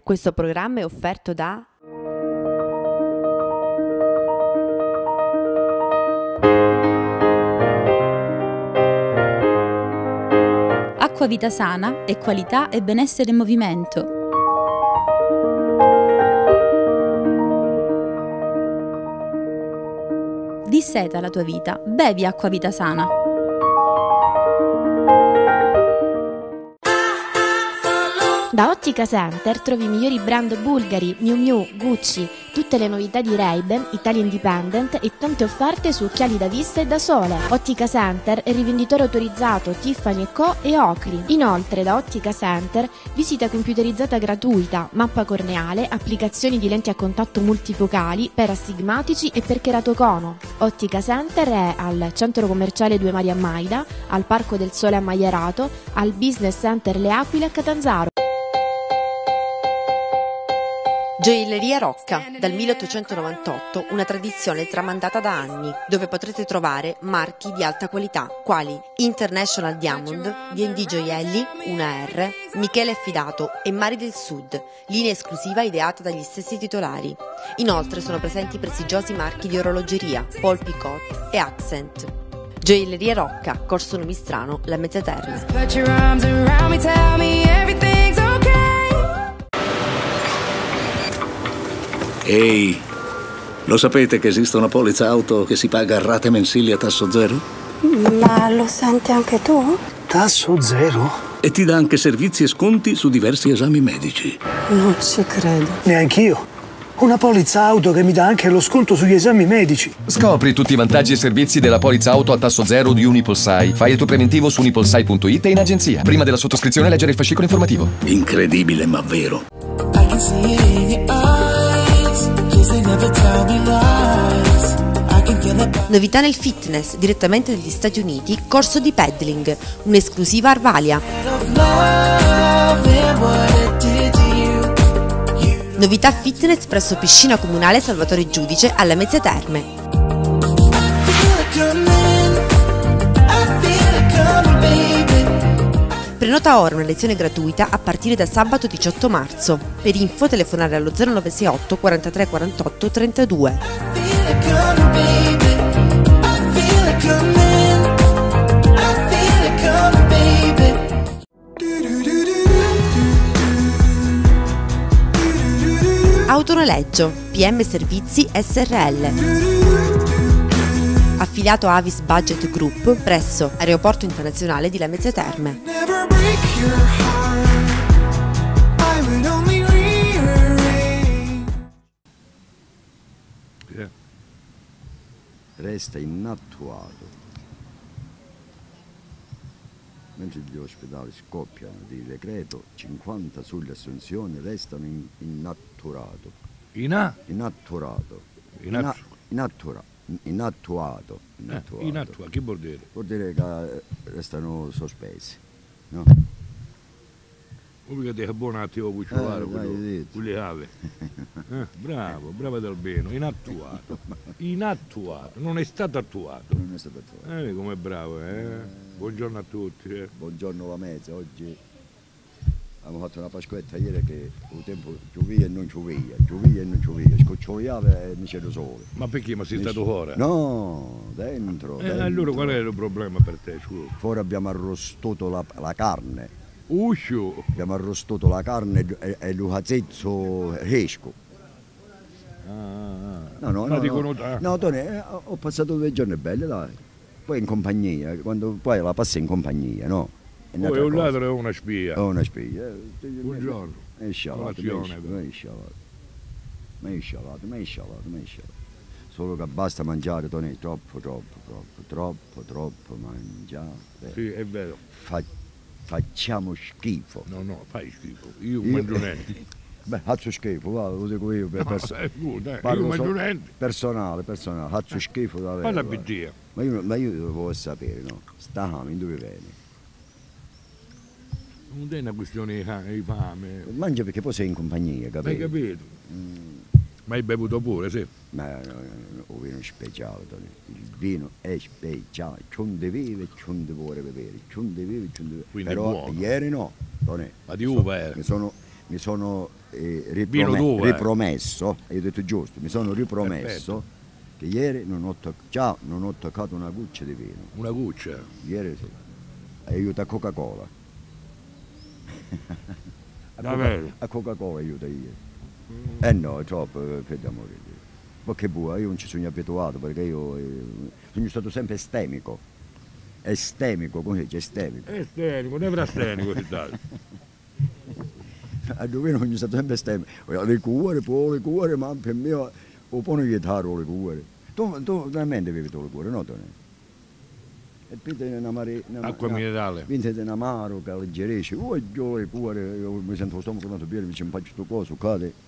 Questo programma è offerto da Acquavita Sana è qualità e benessere in movimento. Disseta la tua vita, bevi Acquavita Sana. Da Ottica Center trovi i migliori brand bulgari, Miu Miu, Gucci, tutte le novità di Ray-Ban, Italia Independent e tante offerte su occhiali da vista e da sole. Ottica Center è rivenditore autorizzato Tiffany & Co e Oakley. Inoltre da Ottica Center visita computerizzata gratuita, mappa corneale, applicazioni di lenti a contatto multifocali per astigmatici e per keratocono. Ottica Center è al centro commerciale 2 Maria Maida, al Parco del Sole a Maierato, al Business Center Le Aquile a Catanzaro. Gioielleria Rocca, dal 1898, una tradizione tramandata da anni, dove potrete trovare marchi di alta qualità, quali International Diamond, D&D Gioielli, 1R, Michele Affidato e Mari del Sud, linea esclusiva ideata dagli stessi titolari. Inoltre sono presenti prestigiosi marchi di orologeria, Paul Picot e Accent. Gioielleria Rocca, Corso Numistrano, La Mezzia Terme. Ehi, lo sapete che esiste una polizza auto che si paga a rate mensili a tasso zero? Ma lo senti anche tu? Tasso zero? E ti dà anche servizi e sconti su diversi esami medici. Non ci credo. Neanch'io. Una polizza auto che mi dà anche lo sconto sugli esami medici. Scopri tutti i vantaggi e servizi della polizza auto a tasso zero di Unipolsai. Fai il tuo preventivo su unipolsai.it e in agenzia. Prima della sottoscrizione leggere il fascicolo informativo. Incredibile, ma vero. Novità nel fitness, direttamente dagli Stati Uniti, corso di paddling, un'esclusiva Arvalia. Novità fitness presso piscina comunale Salvatore Giudice alla Mezzia Terme. Prenota ora una lezione gratuita a partire da sabato 18 marzo. Per info telefonare allo 0968 43 48 32. Autonoleggio, PM Servizi SRL. Affiliato Avis Budget Group presso Aeroporto Internazionale di Lamezia Terme. Resta inattuato. Mentre gli ospedali scoppiano di decreto, 50 sulle assunzioni restano inattuato. Inattuato. Che vuol dire? Vuol dire che restano sospesi, no? Mica ti abbonati o cucciolare quelle ave. Bravo Dalbeno, inattuato, non è stato attuato. Non è stato attuato. Com'è bravo, Buongiorno a tutti. Buongiorno la mezza, oggi abbiamo fatto una pasquetta ieri che il tempo giovia e non giovia, scoccioiava e non c'era sole. Ma perché? Ma sei stato fuori? No, dentro. Allora qual è il problema per te, scusa? Fuori abbiamo arrostato la carne. Uscio! Abbiamo arrostato la carne e il cazzetto fresco. No, Tony, ho passato 2 giorni belli, dai. Poi in compagnia, poi la passa in compagnia, no? Poi un ladro è una spia. È una spia. Buongiorno. Mi è scialato. Solo che basta mangiare, Tony, troppo mangiare. Sì, è vero. Facciamo schifo. No, fai schifo. Io mangio niente. Beh, faccio schifo, va, lo dico io. Io mangio niente. Personale, faccio schifo davvero. Fai la biddia. Ma io lo voglio sapere, no? Stame, dove vieni? Non è una questione di fame. Mangia perché poi sei in compagnia, capito? Hai capito? Ma hai bevuto pure, sì? Ma il vino è speciale, Tony. Il vino è speciale, ci non deve vuole bere, Quindi però buono. ieri no, Tony. Ma di uva era? Mi sono mi sono ripromesso, hai detto giusto, mi sono ripromesso che ieri non ho toccato una goccia di vino. Una goccia? Ieri sì. Aiuta a Coca-Cola. A Coca-Cola aiuta ieri. No, è troppo per morire. Ma che vuoi, io non ci sono abituato perché io sono stato sempre estemico. Estemico, come si dice? Estemico. Estemico, nevrastenico è stato. A dove non sono stato sempre estemico. Le cuore, ma per me o poi non chitarro le cuore. Tu veramente vivi tu le cuore, no? E poi acqua minerale. Vince di un amaro che alleggerisce. Io le cuore, io mi sento lo stomaco tornato bene, mi ci faccio questo coso, cade.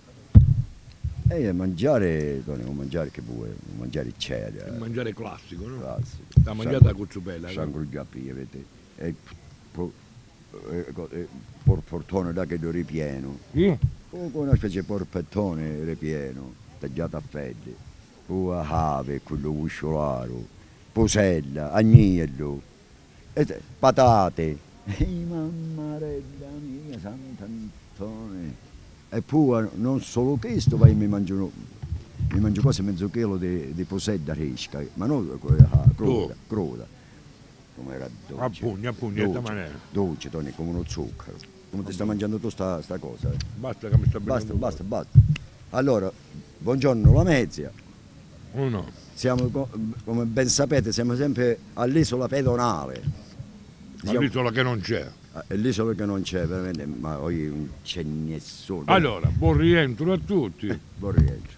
E mangiare, non mangiare che vuoi, mangiare c'è. Mangiare classico, no? Classico. La mangiata a cuzzupella. Sangue giappi, avete. E porpettone da che do ripieno. Una specie di porpettone ripieno, tagliato a fette. Poi ave, quello usciolaro, posella, agnello, patate. Mammarella mia, sant'Antone. E poi non solo questo, poi mi mangio quasi mezzo chilo di posella fresca, ma non cruda. Come era dolce. A pugna, maniera. Dolce, Tony, come uno zucchero. Come ti sta mangiando tu sta cosa? Basta che mi sta bene. Basta. Allora, buongiorno Lamezia. No. Siamo, come ben sapete, siamo sempre all'isola pedonale. All'isola che non c'è. L'isola che non c'è, veramente, ma oggi non c'è nessuno. Allora, buon rientro a tutti. Buon rientro.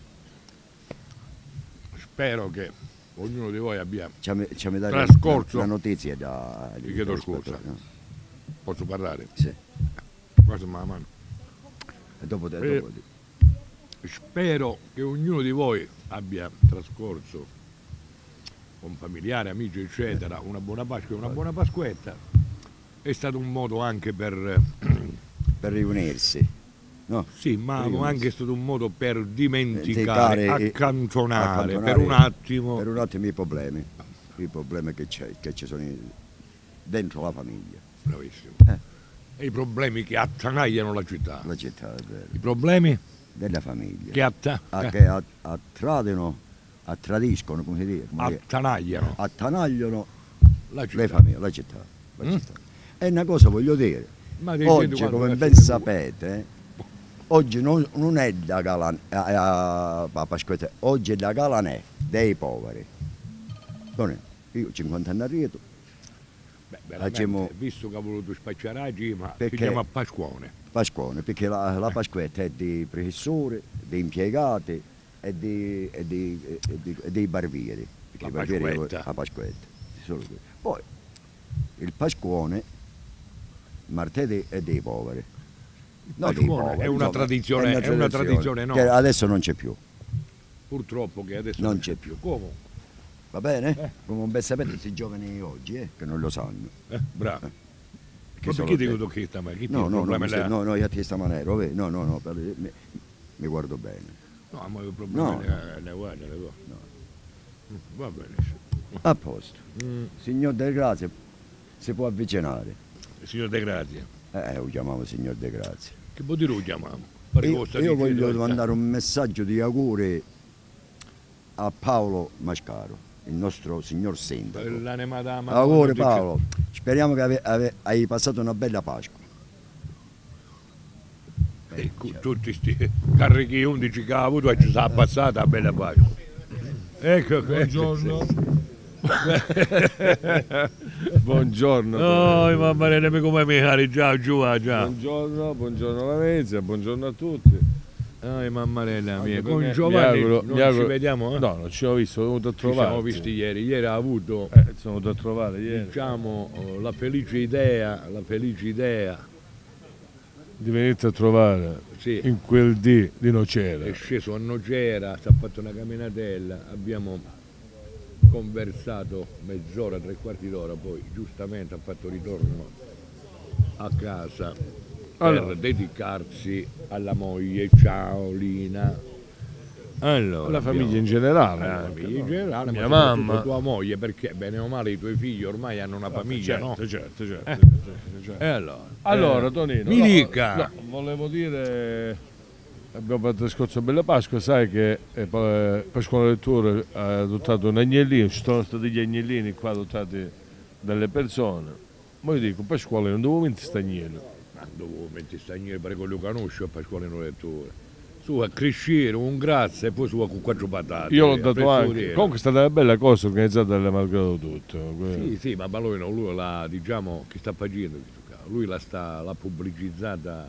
Spero che ognuno di voi abbia trascorso la notizia da... Vi chiedo scusa. No? Posso parlare? Sì. Guarda la mano. E dopo spero che ognuno di voi abbia trascorso con familiari, amici, eccetera, una buona Pasqua e una buona Pasquetta. È stato un modo anche per riunirsi, no? Sì, ma anche stato un modo per dimenticare, accantonare per un attimo i problemi che ci sono dentro la famiglia. Bravissimo. E i problemi che attanagliano la città. La città, è vero. I problemi della famiglia. Che tradiscono, come si dice? Attanagliano la città. Le famiglie, la città. E una cosa voglio dire, oggi come ben sapete, oggi non è da Pasquetta, oggi è da Galanè, dei poveri. Io ho 50 anni arrivato. Visto che ha voluto spacciare ma finiamo a Pasquone. Pasquone, perché la Pasquetta è di professori, di impiegati e dei barbieri. Perché la Pasquetta. Poi il Pasquone martedì è dei poveri. No, dei poveri, è una tradizione, no? Che adesso non c'è più. Purtroppo che adesso non c'è più. Come? Va bene? Come ben sapete questi giovani oggi che non lo sanno. Bravo. Ma perché dico che sta mai? No, io ti sta maniera, no, mi guardo bene. No, ma il problema le guarda. Va bene. A posto. Signor De Grazia, si può avvicinare. Signor De Grazia. Lo chiamiamo signor De Grazia. Che vuol dire lo chiamiamo? Io voglio mandare un messaggio di auguri a Paolo Mascaro, il nostro signor sindaco. Auguri Paolo, speriamo che hai passato una bella Pasqua. Tutti sti carichi 11 che ha avuto e ci sta passata la bella Pasqua. Ecco, buongiorno. Buongiorno. Oh, mamma mia, come mi cari già. Buongiorno Lamezia, buongiorno a tutti. Mammarella mia, con Giovanni non ci vediamo? No, non ci ho visto, sono venuto a trovare. Ci siamo visti ieri ha avuto sono venuto a trovare ieri. Diciamo la felice idea di venirti a trovare in quel di Nocera. È sceso a Nocera, si è fatto una camminatella, abbiamo conversato mezz'ora, 3/4 d'ora, poi giustamente ha fatto ritorno a casa per dedicarsi alla moglie. Ciao Lina. Allora, la famiglia in generale. La famiglia in generale, mia ma mamma, tua moglie, perché bene o male i tuoi figli ormai hanno una famiglia, certo, no? certo. E allora, Tonino, mi dica. No, volevo dire, abbiamo fatto il discorso Bella Pasqua, sai che Pasquale Lettura ha adottato un agnellino, ci sono stati gli agnellini qua adottati dalle persone. Ma io dico, Pasquale non dovevo mettere stagnino. Ma dovevo mettere stagnino perché lo conosco a Pasquale Lettura. Su a crescere, un grazie e poi su con 4 patate. Io l'ho dato anche. Comunque è stata una bella cosa organizzata dalle malgrado tutto. Sì, ma lui l'ha, diciamo, che sta facendo questo caso. Lui l'ha pubblicizzata.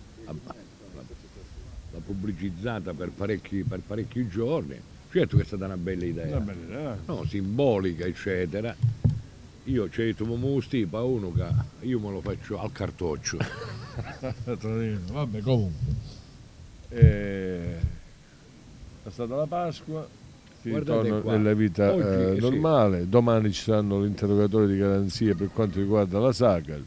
L'ha pubblicizzata per parecchi giorni. Certo che è stata una bella idea. Una bella idea. No, simbolica, eccetera. Io ci ho detto, mo stipa uno che io me lo faccio al cartoccio. Vabbè, comunque. È stata la Pasqua, si ritorna nella vita normale. Sì. Domani ci saranno l'interrogatorio di garanzia per quanto riguarda la Sacal.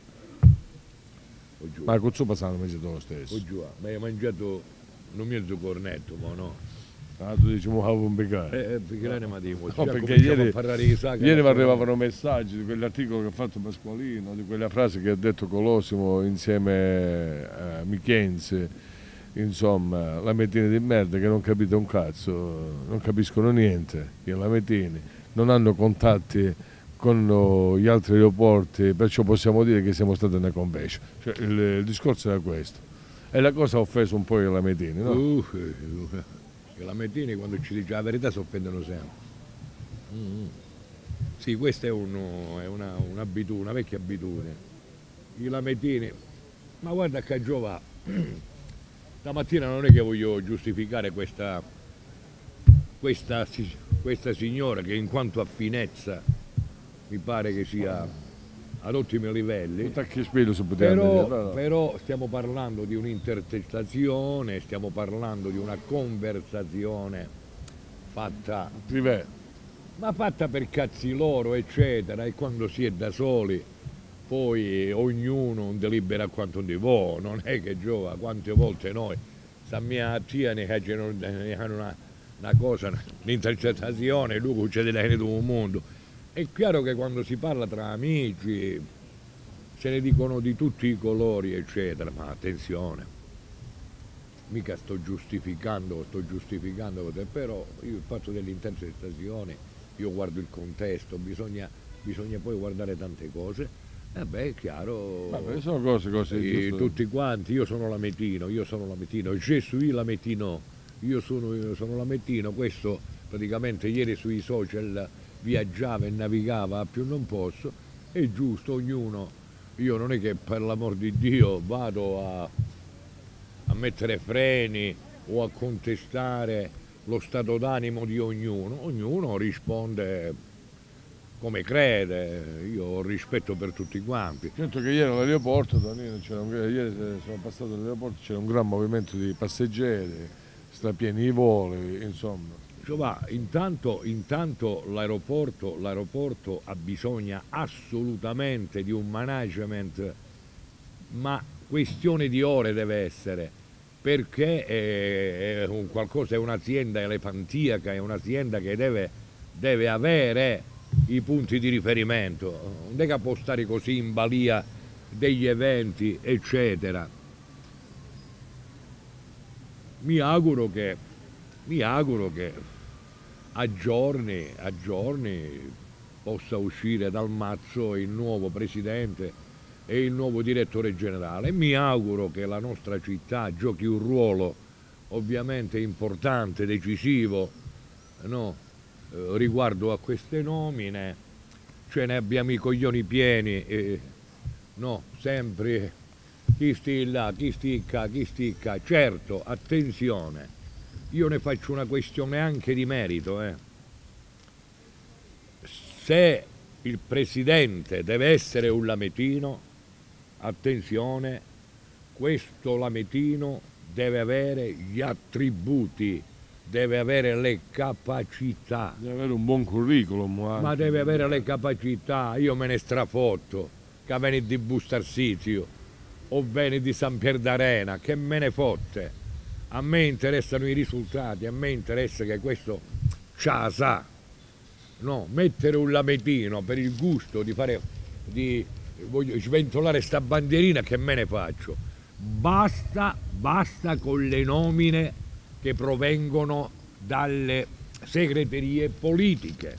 Ma con suo passano mese lo stesso. Ma hai mangiato un mezzo cornetto, ma no? Ah, tu dici mo un peccato. Perché ma dico, no, perché ieri mi arrivavano messaggi di quell'articolo che ha fatto Pasqualino, di quella frase che ha detto Colosimo insieme a Michenze. Insomma, lametini di merda che non capite un cazzo, non capiscono niente, i lametini, non hanno contatti con gli altri aeroporti, perciò possiamo dire che siamo stati una convention. Cioè, il discorso era questo. E la cosa ha offeso un po' i lametini, no? I lametini quando ci dice la verità si offendono sempre. Sì, questa è un'abitudine, una vecchia abitudine. I lametini, ma guarda che giova. Stamattina non è che voglio giustificare questa signora che in quanto a finezza mi pare che sia ad ottimi livelli, però stiamo parlando di un'intercettazione, stiamo parlando di una conversazione fatta per cazzi loro, eccetera, e quando si è da soli poi ognuno delibera quanto di vuole, non è che giova, quante volte noi, sa mia zia ne hanno una cosa, l'intercettazione, lui succede da un mondo. È chiaro che quando si parla tra amici se ne dicono di tutti i colori, eccetera, ma attenzione, mica sto giustificando, però io il fatto dell'intercettazione, io guardo il contesto, bisogna poi guardare tante cose. Beh, è chiaro. Vabbè, sono cose tutti quanti, io sono lametino, Gesù lametino, io sono lametino, questo praticamente ieri sui social viaggiava e navigava a più non posso, è giusto, ognuno, io non è che per l'amor di Dio vado a mettere freni o a contestare lo stato d'animo di ognuno risponde come crede, io ho rispetto per tutti quanti. Certo che ieri all'aeroporto, ieri sono passato all'aeroporto, c'era un gran movimento di passeggeri, strapieni i voli, insomma. Intanto l'aeroporto ha bisogno assolutamente di un management, ma questione di ore deve essere, perché è un'azienda elefantiaca, è un'azienda che deve avere i punti di riferimento, non è che può stare così in balia degli eventi, eccetera. Mi auguro che a giorni possa uscire dal mazzo il nuovo presidente e il nuovo direttore generale. Mi auguro che la nostra città giochi un ruolo ovviamente importante, decisivo, no? Riguardo a queste nomine, cioè ne abbiamo i coglioni pieni, no, sempre chi stilla, chi sticca, certo, attenzione, io ne faccio una questione anche di merito, se il presidente deve essere un lametino, attenzione, questo lametino deve avere gli attributi, deve avere le capacità. Deve avere un buon curriculum. Ma deve avere le capacità. Io me ne strafotto, che vieni di Bustarsizio o vieni di San Pier d'Arena, che me ne fotte. a me interessano i risultati, a me interessa che questo c'ha sa, no, mettere un lametino per il gusto di fare, voglio sventolare sta bandierina, che me ne faccio? Basta con le nomine che provengono dalle segreterie politiche.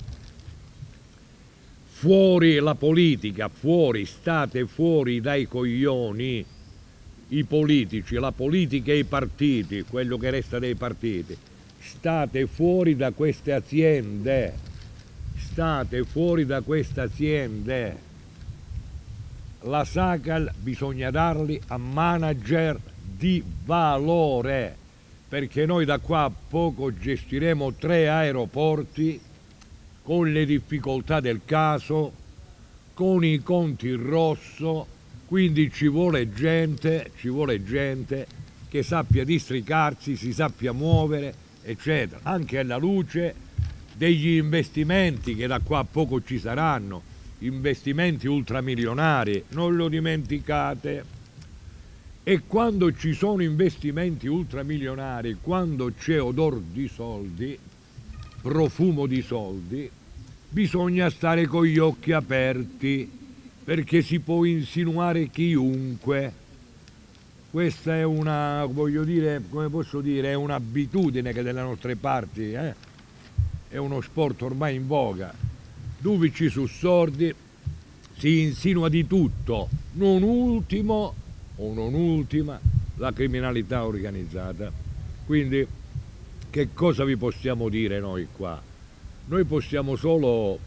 Fuori la politica, fuori, state fuori dai coglioni i politici, la politica e i partiti, quello che resta dei partiti. State fuori da queste aziende, state fuori da queste aziende. La Sacal bisogna darli a manager di valore, perché noi da qua a poco gestiremo 3 aeroporti con le difficoltà del caso, con i conti in rosso, quindi ci vuole gente che sappia districarsi, si sappia muovere, eccetera, anche alla luce degli investimenti che da qua a poco ci saranno, investimenti ultramilionari, non lo dimenticate. E quando ci sono investimenti ultramilionari, quando c'è odor di soldi, profumo di soldi, bisogna stare con gli occhi aperti, perché si può insinuare chiunque. Questa è una, voglio dire, come posso dire, è un'abitudine che dalle nostre parti è uno sport ormai in voga, dove ci sussordi si insinua di tutto, non ultimo o non ultima la criminalità organizzata. Quindi che cosa vi possiamo dire noi qua? Noi possiamo solo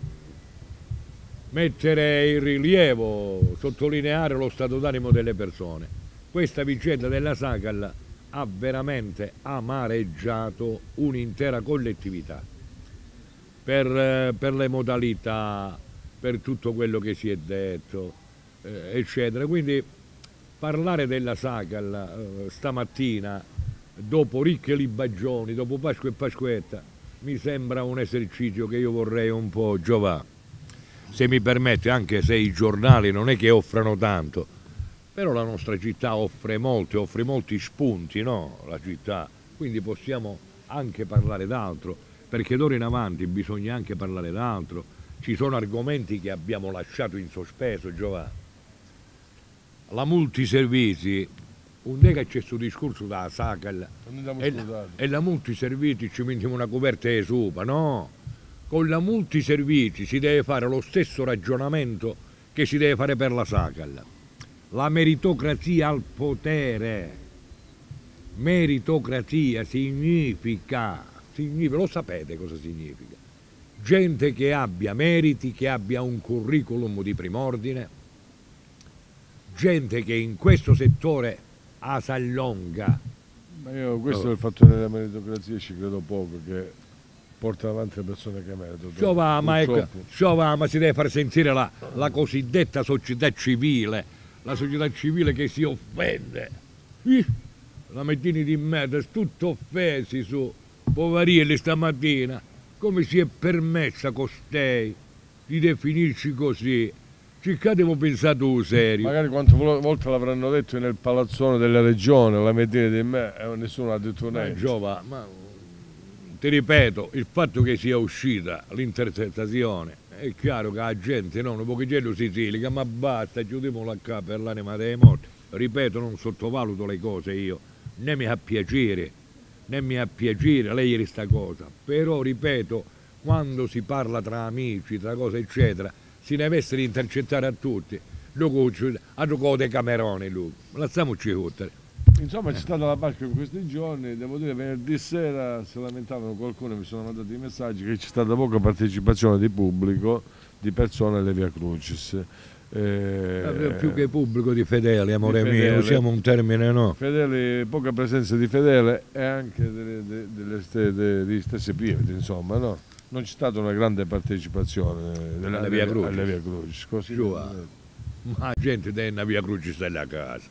mettere in rilievo, sottolineare lo stato d'animo delle persone. Questa vicenda della Sacal ha veramente amareggiato un'intera collettività per le modalità, per tutto quello che si è detto, eccetera. Quindi parlare della Sacal stamattina, dopo Ricche e Libagioni, dopo Pasqua e Pasquetta, mi sembra un esercizio che io vorrei un po' giovare, se mi permette, anche se i giornali non è che offrano tanto, però la nostra città offre molti spunti, no? La città, quindi possiamo anche parlare d'altro, perché d'ora in avanti bisogna anche parlare d'altro. Ci sono argomenti che abbiamo lasciato in sospeso, Giovanni. La multiservizi, un che c'è questo discorso da Sacal e la multiservizi ci mettiamo una coperta di supa, no? Con la multiservizi si deve fare lo stesso ragionamento che si deve fare per la Sacal. La meritocrazia al potere. Meritocrazia significa, lo sapete cosa significa? Gente che abbia meriti, che abbia un curriculum di prim'ordine, gente che in questo settore s'allonga. Ma io questo è il fattore della meritocrazia, ci credo poco, che porta avanti le persone che meritano. Ma si deve far sentire la cosiddetta società civile, la società civile che si offende. La mattina di merda, tutto offesi su poverini stamattina. Come si è permessa costei di definirci così? Che abbiamo pensato serio? Magari quante volte l'avranno detto nel palazzone della regione, la mattina di me, e nessuno ha detto niente. Ma ti ripeto, il fatto che sia uscita l'intercettazione, è chiaro che la gente, no, un pochettino si silica, ma basta, chiudiamola qua per l'anima dei morti. Ripeto, non sottovaluto le cose io, né mi fa piacere leggere sta cosa, però ripeto, quando si parla tra amici, tra cose eccetera, si deve essere intercettare a tutti. A giocare Camerone lui, lasciamoci fottere. Insomma c'è stata la Pasqua in questi giorni, devo dire venerdì sera si lamentavano qualcuno, mi sono mandati i messaggi che c'è stata poca partecipazione di pubblico, di persone alle Via Crucis. Più che pubblico di fedeli, amore mio, usiamo un termine, no? Fedeli, poca presenza di fedele e anche degli stessi piedi, insomma, no? Non c'è stata una grande partecipazione alle Via Crucis. Così ma la gente della Via Crucis sta a casa.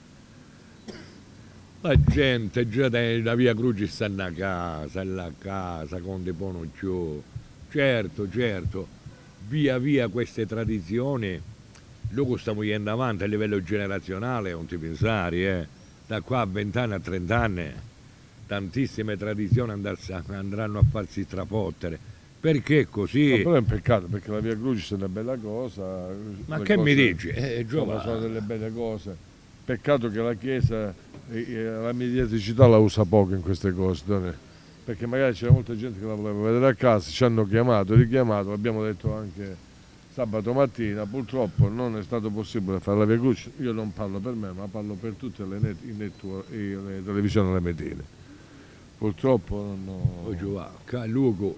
La gente già della Via Crucis sta a casa, con dei pono giù. Certo, via via queste tradizioni, noi stiamo andando avanti a livello generazionale, non ti pensare, da qua a 20 anni, a 30 anni, tantissime tradizioni andranno a farsi strafottere. Perché così? No, però è un peccato, perché la Via Crucis è una bella cosa. Ma che mi dici? Sono delle belle cose. Peccato che la Chiesa, la mediaticità la usa poco in queste cose, perché magari c'era molta gente che la voleva vedere a casa, ci hanno chiamato, richiamato, l'abbiamo detto anche sabato mattina, purtroppo non è stato possibile fare la Via Crucis. Io non parlo per me, ma parlo per tutte le televisioni lemetine. Purtroppo non... Lugo,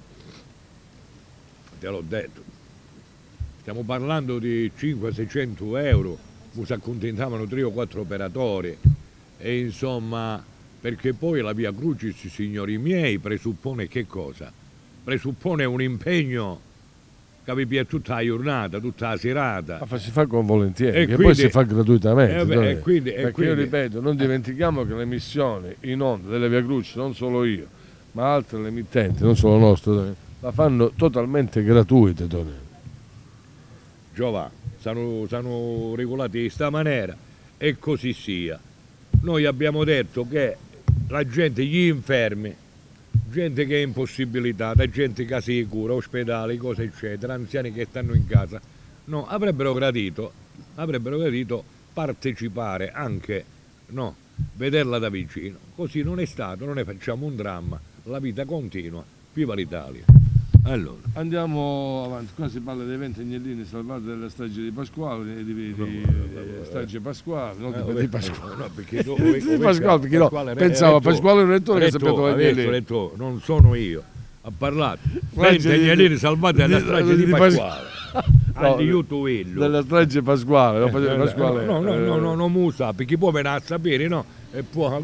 te l'ho detto, stiamo parlando di 500-600 euro, si accontentavano 3 o 4 operatori, e insomma, perché poi la Via Crucis, signori miei, presuppone che cosa? Presuppone un impegno che vi piace tutta la giornata, tutta la serata. Ma si fa con volentieri, e che quindi, poi si fa gratuitamente. Perché io ripeto, non dimentichiamo che le missioni in onda delle Via Crucis, non solo io, ma altre le emittenti, non solo nostre, la fanno totalmente gratuite. Giova, sono regolati di questa maniera, e così sia. Noi abbiamo detto che la gente, gli infermi, gente che è impossibilitata, gente che si cura, ospedali, cose eccetera, anziani che stanno in casa, no, avrebbero gradito partecipare anche, no, vederla da vicino. Così non è stato, non ne facciamo un dramma, la vita continua, viva l'Italia. Allora, andiamo avanti. Qua si parla dei 20 agnellini salvati dalla strage di Pasquale, di strage Pasquale, non di Pasquale. No, perché di Pasquale, perché no, pensavo a Pasquale un rettore che sapeva l'agnellino. Non sono io, ha parlato 20 agnellini salvati dalla strage di Pasquale. Della strage Pasquale, no, non mi sa, perché poi me ne a sapere, no? E poi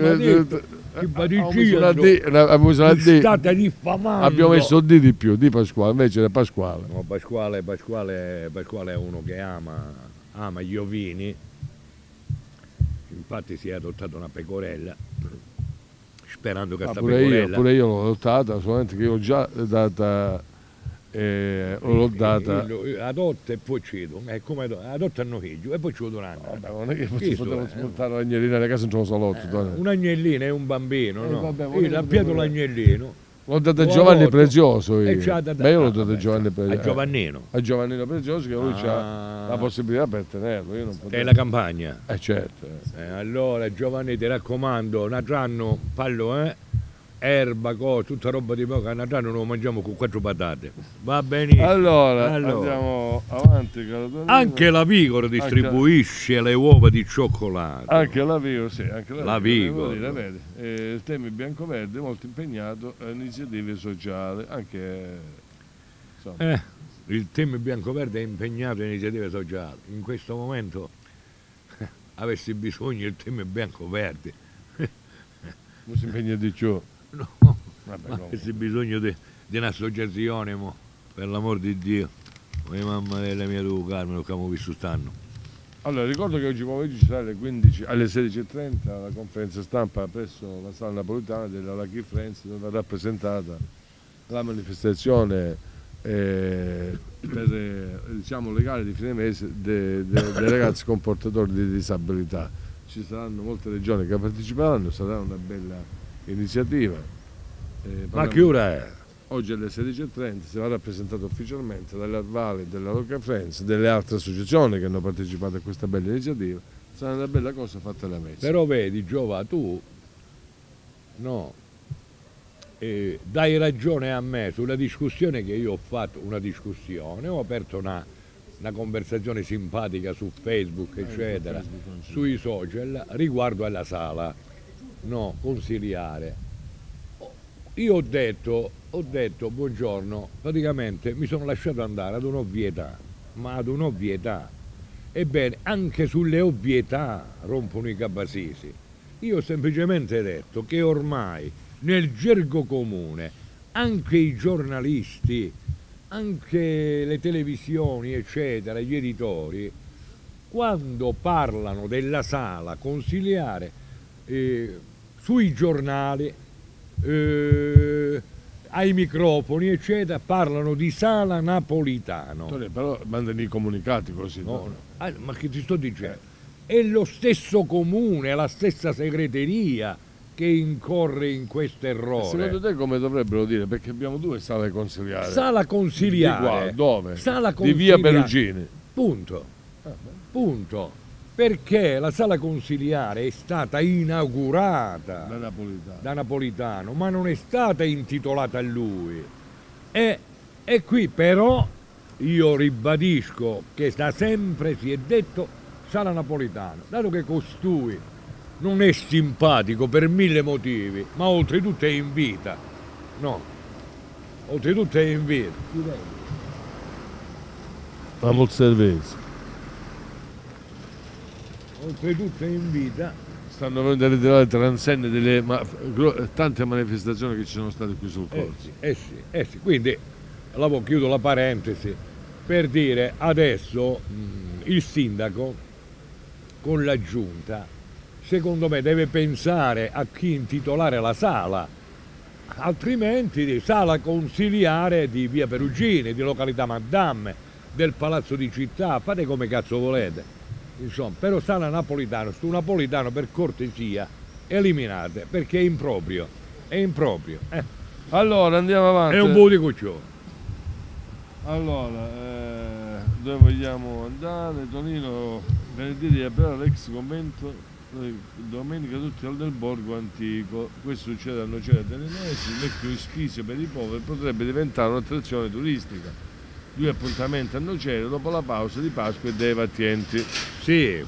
state diffamando. Abbiamo messo D di più, di Pasquale, invece è Pasquale. No, Pasquale è uno che ama gli ovini, infatti si è adottata una pecorella, sperando che sta pecorella... Pure io l'ho adottata, solamente che io ho già data... l'ho data adotta e poi cedo, è come adotta hanno figlio e poi ci un anno. Non è che potevo smontare l'agnellino nella casa, non c'è un salotto. Un agnellino è un bambino, no? Io l'appiato l'agnellino, l'ho dato a Giovanni Prezioso io. Ma io l'ho dato a Giovanni Prezioso, a Giovannino Prezioso, che lui ha la possibilità per tenerlo. Io non potevo. È la campagna, certo. Allora Giovanni, ti raccomando, un altro anno fallo, erba, tutta roba di poco, a Natale non lo mangiamo con 4 patate. Va benissimo. Allora. Andiamo avanti, caro Tonino. Anche la Vigor distribuisce le uova di cioccolato. Anche la Vigor, sì, anche la Vigor. Il tema bianco-verde è molto impegnato a iniziative sociali, anche insomma. Il tema bianco-verde è impegnato in iniziative sociali. In questo momento avessi bisogno del tema bianco-verde. Non si impegna di ciò. No, ma avessi bisogno di un'associazione, per l'amor di Dio. Mia mamma della mia tu Carmelo, che abbiamo visto stanno. Allora, ricordo che oggi pomeriggio ci sarà alle 16:30 la conferenza stampa presso la sala napolitana della Lucky Friends, dove verrà presentata la manifestazione legale di fine mese dei ragazzi con portatori di disabilità. Ci saranno molte regioni che parteciperanno, sarà una bella iniziativa. Ma che ora è? Oggi alle 16:30 si va rappresentato ufficialmente dall'Arvale, della Lucky Friends, delle altre associazioni che hanno partecipato a questa bella iniziativa. Sarà una bella cosa fatta alla messa. Però vedi, Giova, tu dai ragione a me sulla discussione che io ho fatto, ho aperto una conversazione simpatica su Facebook, eccetera, sui social riguardo alla sala consiliare. Io ho detto buongiorno, praticamente mi sono lasciato andare ad un'ovvietà, ma ad un'ovvietà. Ebbene, anche sulle ovvietà rompono i cabasisi. Io ho semplicemente detto che ormai nel gergo comune anche i giornalisti, anche le televisioni, eccetera, gli editori, quando parlano della sala consiliare sui giornali, ai microfoni, eccetera, parlano di sala napolitano. Però mandano i comunicati così. Ma che ti sto dicendo? è lo stesso comune, la stessa segreteria che incorre in questo errore. Secondo te come dovrebbero dire? Perché abbiamo 2 sale consiliari. Sala consiliare. Di qua, dove? Sala di via Perugini. Punto. Punto. Perché la sala consiliare è stata inaugurata da Napolitano, ma non è stata intitolata a lui. E qui però io ribadisco che da sempre si è detto sala Napolitano, dato che costui non è simpatico per 1000 motivi, ma oltretutto è in vita. No, oltretutto è in vita. La Molservese. Oltretutto è in vita. Stanno venendo a ritirare transenne delle tante manifestazioni che ci sono state qui sul corso. Sì. Quindi chiudo la parentesi per dire adesso il sindaco con la giunta secondo me deve pensare a chi intitolare la sala, altrimenti di sala consiliare di via Perugini, di località Madame, del Palazzo di Città, fate come cazzo volete. Insomma, però sala Napolitano, sto Napolitano per cortesia eliminate perché è improprio. Allora andiamo avanti. È un po' di cucciolo. Allora, dove vogliamo andare? Tonino, venerdì riaprirà l'ex convento, domenica tutti al del Borgo Antico. Questo succede a Nocera Terenesi, il vecchio ospizio per i poveri potrebbe diventare un'attrazione turistica. 2 appuntamenti a Nocera dopo la pausa di Pasqua e dei Vattienti. Sì,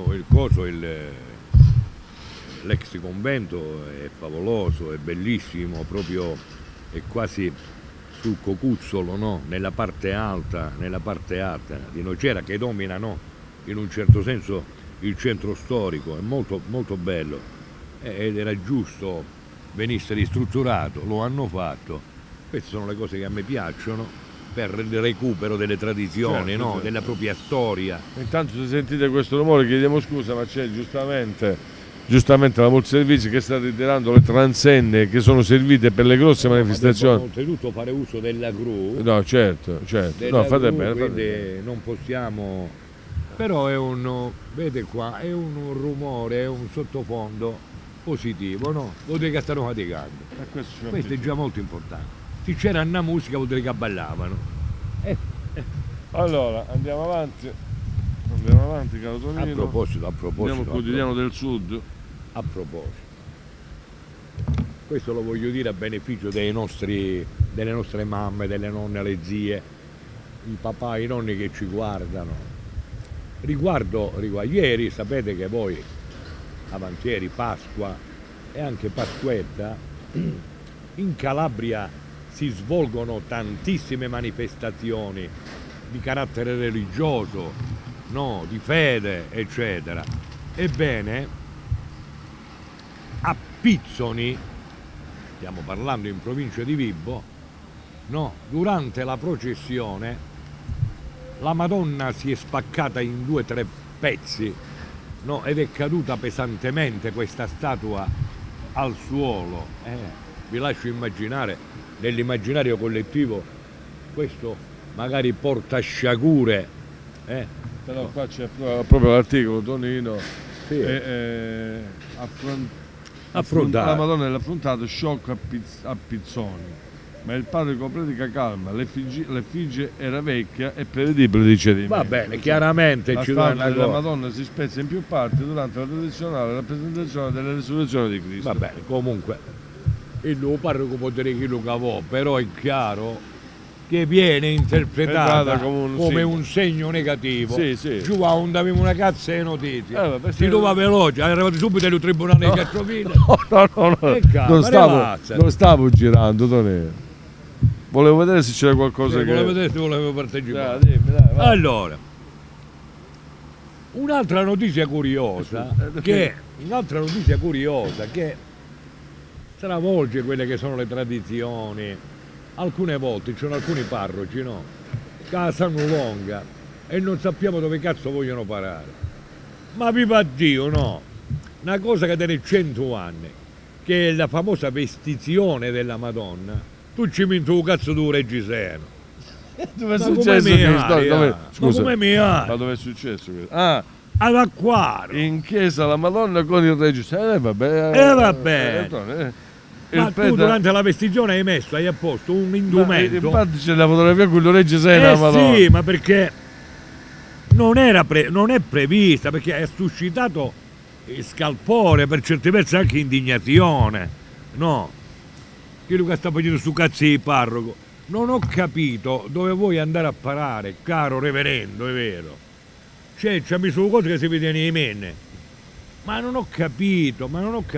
l'ex convento è favoloso, è bellissimo, proprio è quasi sul cocuzzolo, no? Nella parte alta di Nocera, che domina, no? In un certo senso il centro storico, è molto, molto bello ed era giusto venisse ristrutturato, lo hanno fatto. Queste sono le cose che a me piacciono, per il recupero delle tradizioni, certo, no? certo. Della propria storia. Intanto se sentite questo rumore chiediamo scusa, ma c'è giustamente la Multiservizi che sta ritirando le transenne che sono servite per le grosse manifestazioni. Oltretutto fare uso della gru. No, certo. No, fate bene. Quindi non possiamo. Però vede qua, è un rumore, è un sottofondo positivo, no? Vuol dire che stanno faticando. Questo è già molto importante. Se c'era una musica vuol dire che ballavano. Allora, andiamo avanti, caro Tonino. A proposito. Andiamo al quotidiano del Sud. A proposito. Questo lo voglio dire a beneficio delle nostre mamme, delle nonne, le zie, i papà, i nonni che ci guardano. Riguardo ieri, sapete che voi, avantieri, Pasqua e anche Pasquetta, in Calabria si svolgono tantissime manifestazioni di carattere religioso, no, di fede, eccetera. Ebbene, a Pizzoni, stiamo parlando in provincia di Vibo, no, durante la processione la Madonna si è spaccata in 2 o 3 pezzi, no, ed è caduta pesantemente questa statua al suolo. Vi lascio immaginare, nell'immaginario collettivo questo magari porta sciagure. Però qua c'è proprio l'articolo, Tonino. Sì. La Madonna è affrontato shock a Pizzoni, ma il parroco predica calma, l'effigie era vecchia e prevedibile di cedimento. Va bene, chiaramente la ci va statua della Madonna si spezza in più parti durante la tradizionale rappresentazione della risurrezione di Cristo. Va bene, comunque il nuovo parroco può dire chi lo cavò, però è chiaro che viene interpretata come un segno negativo. Sì. Giù a non avevamo una cazzo di notizie. Si trova veloce, arrivati subito ai tribunali di Cazzovino. No. Non stavo girando, Tonino. Volevo vedere se c'era qualcosa che... Volevo vedere se volevo partecipare. Dai, allora, un'altra notizia curiosa che stravolge quelle che sono le tradizioni. Alcune volte ci sono alcuni parroci, no? Che la sanno lunga e non sappiamo dove cazzo vogliono parare. Ma viva Dio, no? Una cosa che tiene 100 anni, che è la famosa vestizione della Madonna. Tu ci minto un cazzo di un reggiseno. Dove è successo questo? Ma come mi hai? Ma dove è successo questo? Ah, ad Acquaro. In chiesa la Madonna con il regista. Vabbè. Ma tu durante la vestigione hai apposto un indumento. Infatti c'è la fotografia con l'orecchio Sena, Madonna. Sì, ma perché non è prevista, perché ha suscitato scalpore, per certi versi anche indignazione. No, quello che sta facendo su cazzi di parroco. Non ho capito dove vuoi andare a parare, caro reverendo, è vero. C'è messo cose che si vede nei menne. Ma non ho capito.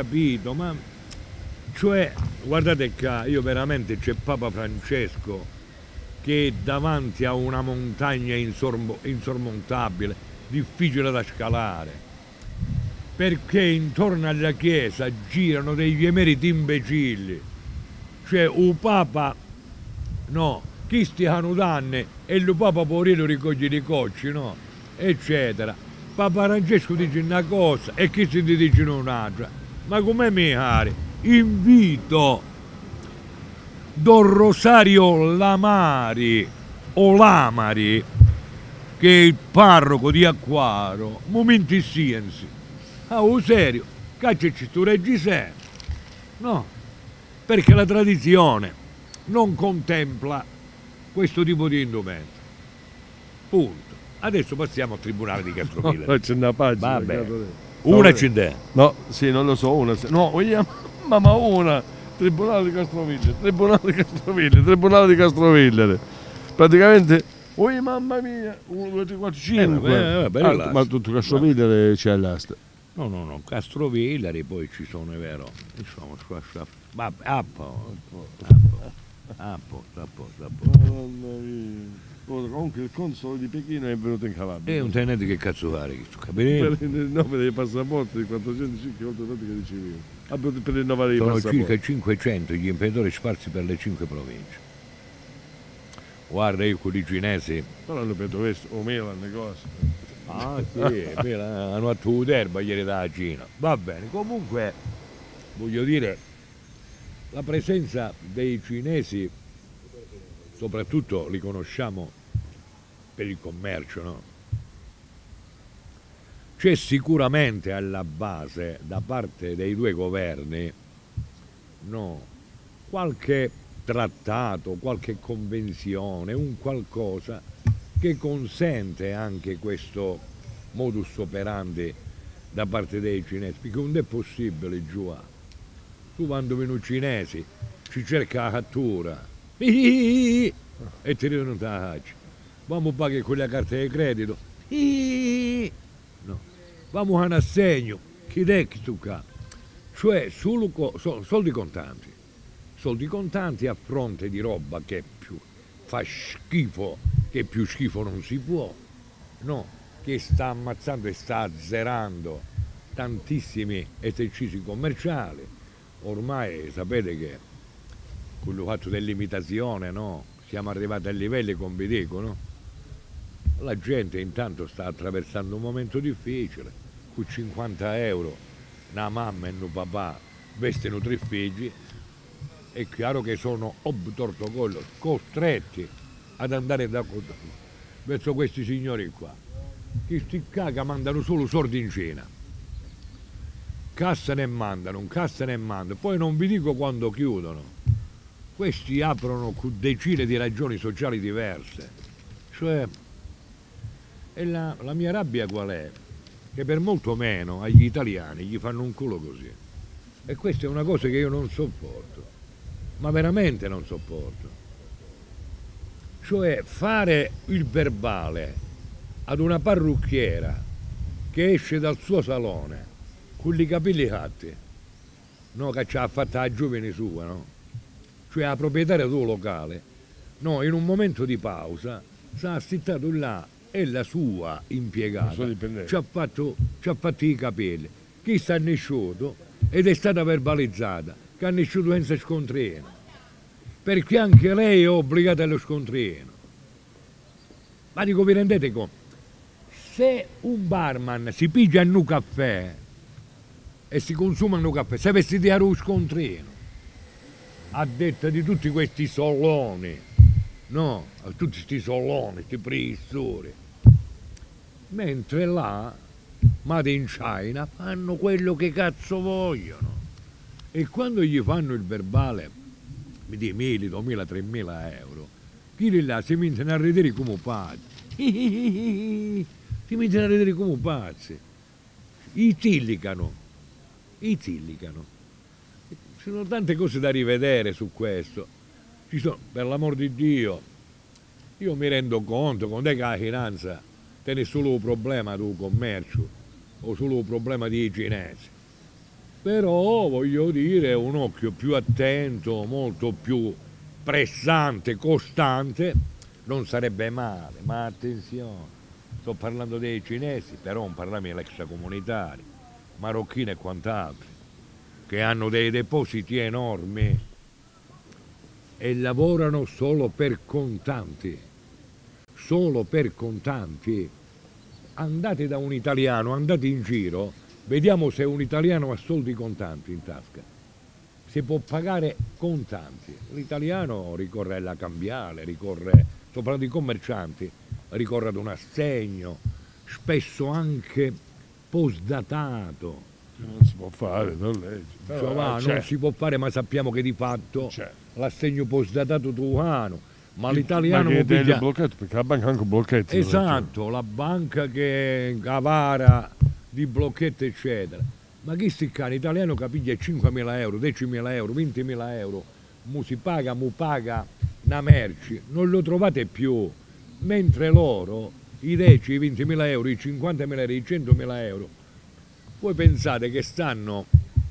Cioè, guardate qua, io veramente c'è Papa Francesco che è davanti a una montagna insormontabile, difficile da scalare, perché intorno alla chiesa girano degli emeriti imbecilli. Cioè, un Papa, no, chi stiano danni e il Papa Porello ricoglie i cocci, no, eccetera. Papa Francesco dice una cosa e chi si dice un'altra. Ma com'è mia? Invito Don Rosario Lamari o Lamari, che è il parroco di Acquaro, momenti scienzi. Serio, cacciaci tu reggiseno. No, perché la tradizione non contempla questo tipo di indumento. Punto. Adesso passiamo al tribunale di Castroville. No, c'è una pagina. Vabbè. Una c'è. No, sì, non lo so, una. No, ma una. Tribunale di Castroville. Praticamente, mamma mia, 1, 2, 3, 4, 5. Ma tutto Castroville c'è all'asta. No, Castrovillari poi ci sono, è vero. Insomma, vabbè, a posto. Mamma mia. Comunque il console di Pechino è venuto in Calabria. E un tenente che cazzo fare? Per il nome dei passaporti di 405 oltre pratica di civile. Per rinnovare i passaporti. Sono circa 500 gli imprenditori sparsi per le 5 province. Guarda, io con i cinesi. Però hanno preso questo, o Milan, cose. Ah sì, hanno fatto l'erba ieri dalla Cina. Va bene, comunque voglio dire, la presenza dei cinesi, soprattutto li conosciamo per il commercio, no? C'è sicuramente alla base da parte dei due governi, no, qualche trattato, qualche convenzione, un qualcosa che consente anche questo modus operandi da parte dei cinesi, perché non è possibile giù. Tu quando vengono cinesi ci cerca la cattura e ti ridono da faccia. Vamo a pagare quella carta di credito. No. Vamo a un assegno. Chi è che tu qua? Cioè soldi contanti. Soldi contanti a fronte di roba che più fa schifo, che più schifo non si può. No, che sta ammazzando e sta azzerando tantissimi esercizi commerciali. Ormai sapete che quello fatto dell'imitazione, no? Siamo arrivati a livelli, come vi dico, no? La gente intanto sta attraversando un momento difficile, con 50 euro una mamma e un papà vestono 3 figli, è chiaro che sono tortocollo costretti ad andare verso questi signori qua. Questi caga mandano solo sordi in cena. Cassa ne mandano, poi non vi dico quando chiudono. Questi aprono con decine di ragioni sociali diverse. Cioè, e la mia rabbia qual è? Che per molto meno agli italiani gli fanno un culo così. E questa è una cosa che io non sopporto, ma veramente non sopporto. Cioè fare il verbale ad una parrucchiera che esce dal suo salone con i capelli fatti, no, che ci ha fatta la giovane sua, no? Cioè la proprietaria del locale, no, in un momento di pausa si è sittato là e la sua impiegata ci ha fatto i capelli, chi sta nesciuto ed è stata verbalizzata che ha nesciuto senza scontrino, perché anche lei è obbligata allo scontrino. Ma dico, vi rendete conto? Se un barman si pigia un caffè e si consuma un caffè, se avessi di lo scontrino, a detta di tutti questi soloni, no, a tutti questi soloni, questi preissori, mentre là Made in China, fanno quello che cazzo vogliono. E quando gli fanno il verbale di 1.000, 2.000, 3.000 euro, chi là si mettono a ridere come pazzi. Si mettono a ridere come pazzi. I tillicano. Ci sono tante cose da rivedere su questo. Per l'amor di Dio, io mi rendo conto che la finanza tiene solo un problema del commercio o solo un problema di cinesi. Però voglio dire, un occhio più attento, molto più pressante, costante, non sarebbe male. Ma attenzione, sto parlando dei cinesi, però non parliamo degli extracomunitari, marocchini e quant'altro, che hanno dei depositi enormi e lavorano solo per contanti. Solo per contanti. Andate da un italiano, andate in giro, vediamo se un italiano ha soldi contanti in tasca. Si può pagare contanti. L'italiano ricorre alla cambiale, sto parlando di commercianti, ricorre ad un assegno, spesso anche postdatato. Non si può fare, non legge. Non si può fare, ma sappiamo che di fatto l'assegno postdatato tuano. Ma l'italiano che è bloccato, perché la banca ha anche blocchetti. Esatto, la banca che avara di blocchetti eccetera. Ma chi sti cani, l'italiano capiglia 5.000 euro, 10.000 euro, 20.000 euro, mu paga una merci, non lo trovate più, mentre loro i 10, i 20.000 euro, i 50.000 euro, i 100.000 euro, voi pensate che stanno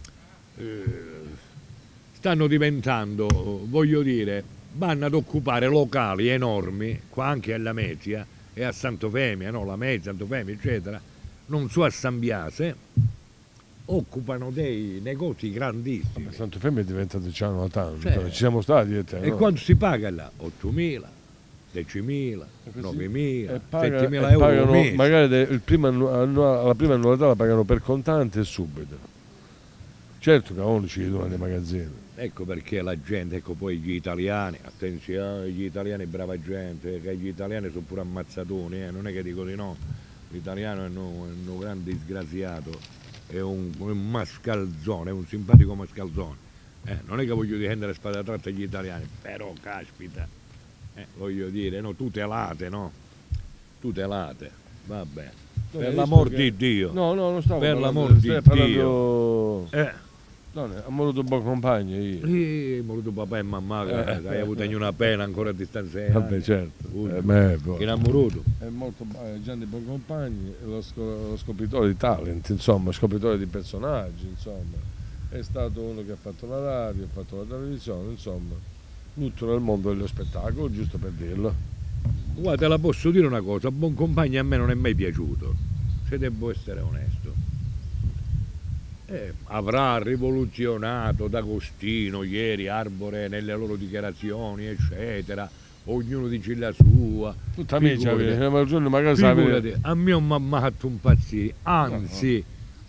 diventando, voglio dire, vanno ad occupare locali enormi, qua anche alla Mezzia e a Sant'Eufemia, no? La Mezzia, Sant'Eufemia, eccetera, non so a San Biase, occupano dei negozi grandissimi. Ma Sant'Eufemia è diventato ci siamo stati. E quanto si paga là? 8.000, 10.000, 9.000, 7.000 euro al mese. Magari la prima annualità la pagano per contante e subito. Certo che uno ci vedono nei magazzini. Ecco perché la gente, ecco poi gli italiani, attenzione, gli italiani brava gente, che gli italiani sono pure ammazzatoni, non è che dico di no, l'italiano è un grande disgraziato, è un mascalzone, è un simpatico mascalzone, non è che voglio difendere spada tratta agli italiani, però caspita, voglio dire, no, tutelate, vabbè, per l'amor di Dio, non stavo per l'amor di Dio. Ha voluto buon compagno io. Sì, voluto papà e mamma, che hai avuto una pena ancora a distanza. Vabbè, certo. Che innamorato. È molto gente buon compagno, lo scopritore di talent, insomma, scopritore di personaggi, insomma. È stato uno che ha fatto la radio, ha fatto la televisione, insomma, tutto nel mondo dello spettacolo, giusto per dirlo. Guarda, te la posso dire una cosa, buon compagno a me non è mai piaciuto, se devo essere onesto. Avrà rivoluzionato D'Agostino ieri, Arbore nelle loro dichiarazioni, eccetera, ognuno dice la sua. Tutta amici, magari a me non mi ha fatto impazzire, anzi,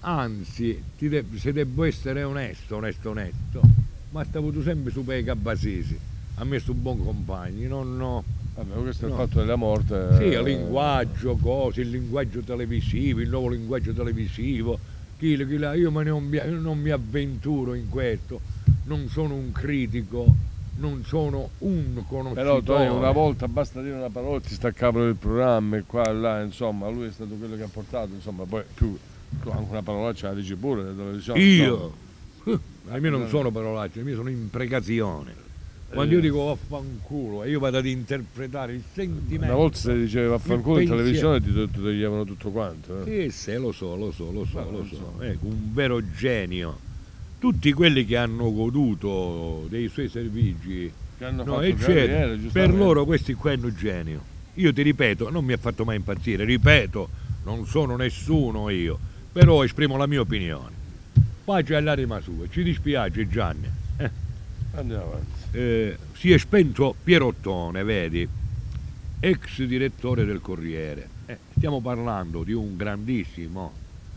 se devo essere onesto, ma stavo avuto sempre su per i Cabbasesi, a me sto buon compagno, non. Vabbè, questo è il fatto della morte. Sì, il linguaggio, il linguaggio televisivo, il nuovo linguaggio televisivo. Io non mi avventuro in questo, non sono un critico, non sono un conoscitore. Però una volta basta dire una parola, ti staccavano il programma e qua e là, insomma, lui è stato quello che ha portato, insomma, poi tu anche una parolaccia la dici pure nella televisione. Io? A me non sono parolacce, a me sono imprecazioni. Quando io dico vaffanculo e io vado ad interpretare il sentimento. Una volta se diceva vaffanculo in televisione ti toglievano tutto quanto. Sì, lo so. Ecco, un vero genio. Tutti quelli che hanno goduto dei suoi servigi, che hanno fatto carriera, per loro questi qua hanno genio. Io ti ripeto, non mi ha fatto mai impazzire, ripeto, non sono nessuno io, però esprimo la mia opinione. Pace all'anima sua, ci dispiace Gianni. Andiamo avanti. Si è spento Pierottone, vedi, ex direttore del Corriere. Stiamo parlando di un grandissimo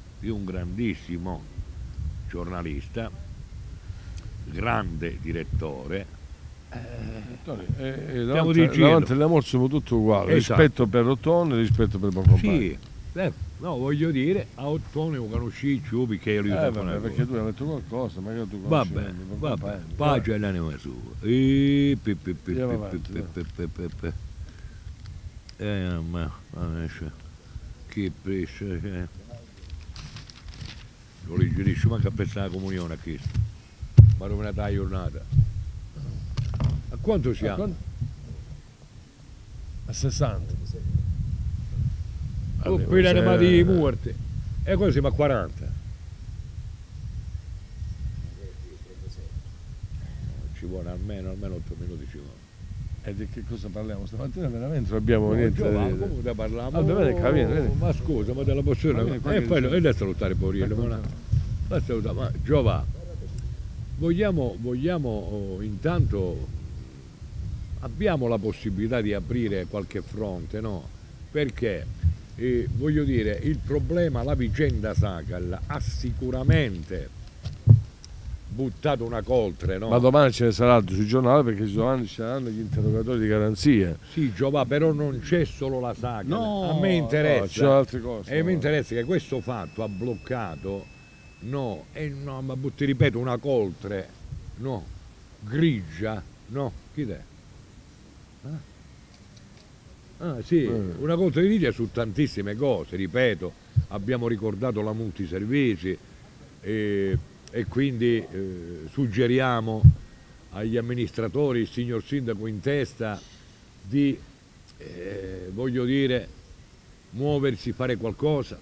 giornalista, grande direttore. Davanti all'amore siamo tutti uguali, esatto. Rispetto per Rottone, rispetto per Boncompagni. Sì, No, voglio dire, a ottone conosci più perché io gli ho dato una cosa. Perché tu hai detto qualcosa, magari tu conosci. Vabbè, pace all'anima sua. Ma che pesce. Non li giurisci manca a pensare alla comunione a questo. Ma rovinata la giornata. A quanto siamo? A 60. Appena animati di morte. E qua siamo a 40. Ci vuole almeno 8 minuti ci vuole. E di che cosa parliamo? Stamattina veramente non abbiamo niente da dire. Come parliamo? Vieni. Ma scusa, ma della possione. E poi da salutare Poriello. Ma salutare, ma Giova, vogliamo intanto abbiamo la possibilità di aprire qualche fronte, no? Perché voglio dire, il problema, la vicenda Sacal ha sicuramente buttato una coltre, no? Ma domani ce ne sarà sui giornali perché domani ci saranno gli interrogatori di garanzia. Sì, Giova, però non c'è solo la Sacal. No, a me interessa. No, ci sono altre cose. E mi interessa che questo fatto ha bloccato, no, ma ti ripeto, una coltre, no, grigia, no, chi è? Sì, una coltre grigia su tantissime cose, ripeto, abbiamo ricordato la multiservizi e quindi suggeriamo agli amministratori, il signor Sindaco in testa, di, voglio dire, muoversi, fare qualcosa.